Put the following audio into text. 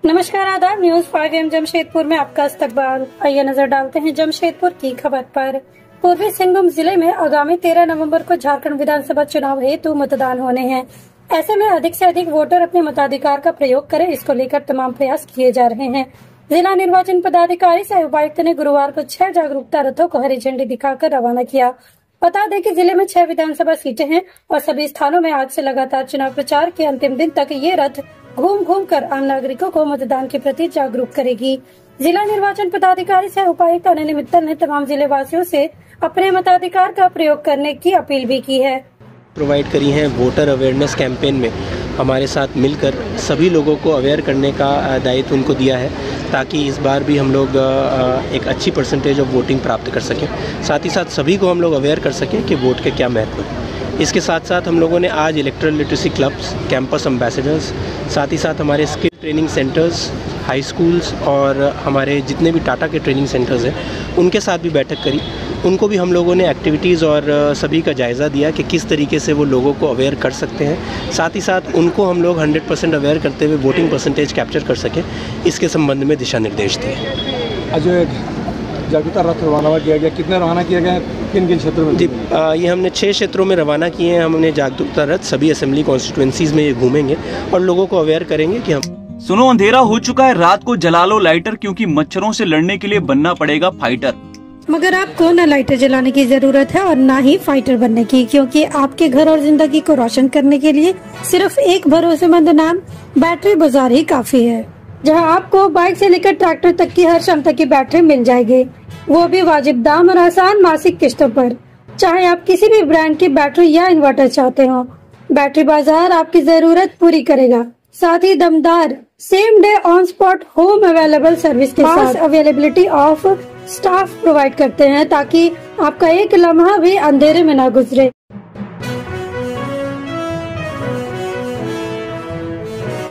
नमस्कार, आदाब। न्यूज 5 जमशेदपुर में आपका इस्तकबाल। आइए नजर डालते हैं जमशेदपुर की खबर पर। पूर्वी सिंहभूम जिले में आगामी 13 नवंबर को झारखंड विधानसभा चुनाव हेतु मतदान होने हैं। ऐसे में अधिक से अधिक वोटर अपने मताधिकार का प्रयोग करें, इसको लेकर तमाम प्रयास किए जा रहे हैं। जिला निर्वाचन पदाधिकारी सह उपायुक्त ने गुरुवार को 6 जागरूकता रथों को हरी झंडी दिखाकर रवाना किया। बता दें कि जिले में 6 विधानसभा सीटें हैं और सभी स्थानों में आज से लगातार चुनाव प्रचार के अंतिम दिन तक ये रथ घूम कर आम नागरिकों को मतदान के प्रति जागरूक करेगी। जिला निर्वाचन पदाधिकारी सह उपायुक्त अनिल मित्तल ने तमाम जिले वासियों से अपने मताधिकार का प्रयोग करने की अपील भी की है। प्रोवाइड करी हैं वोटर अवेयरनेस कैंपेन में हमारे साथ मिलकर सभी लोगों को अवेयर करने का दायित्व उनको दिया है, ताकि इस बार भी हम लोग एक अच्छी परसेंटेज ऑफ वोटिंग प्राप्त कर सकें। साथ ही साथ सभी को हम लोग अवेयर कर सकें कि वोट के क्या महत्व है। इसके साथ साथ हम लोगों ने आज electoral literacy clubs, campus ambassadors, साथ ही साथ हमारे skill training centres, high schools और हमारे जितने भी टाटा के ट्रेनिंग सेंटर्स हैं उनके साथ भी बैठक करी। उनको भी हम लोगों ने एक्टिविटीज़ और सभी का जायज़ा दिया कि किस तरीके से वो लोगों को अवेयर कर सकते हैं। साथ ही साथ उनको हम लोग 100% अवेयर करते हुए वोटिंग परसेंटेज कैप्चर कर सकें, इसके संबंध में दिशा निर्देश दिए। आज जागरूकता रथ रवाना किया गया, कितने रवाना किया गया, किन किन क्षेत्रों में? जी, ये हमने 6 क्षेत्रों में रवाना किए हैं। हमने जागरूकता रथ सभी असेंबली कॉन्स्टिट्यूएंसीज में ये घूमेंगे और लोगों को अवेयर करेंगे कि हम सुनो, अंधेरा हो चुका है, रात को जला लो लाइटर, क्योंकि मच्छरों से लड़ने के लिए बनना पड़ेगा फाइटर। मगर आपको न लाइटर जलाने की जरूरत है और न ही फाइटर बनने की, क्योंकि आपके घर और जिंदगी को रोशन करने के लिए सिर्फ एक भरोसेमंद नाम बैटरी बाजार ही काफी है, जहां आपको बाइक से लेकर ट्रैक्टर तक की हर क्षमता की बैटरी मिल जाएगी, वो भी वाजिब दाम और आसान मासिक किस्तों पर। चाहे आप किसी भी ब्रांड की बैटरी या इन्वर्टर चाहते हो, बैटरी बाजार आपकी जरूरत पूरी करेगा। साथ ही दमदार same day on spot home available service के साथ अवेलेबिलिटी ऑफ स्टाफ प्रोवाइड करते हैं, ताकि आपका एक लम्हा भी अंधेरे में ना गुजरे।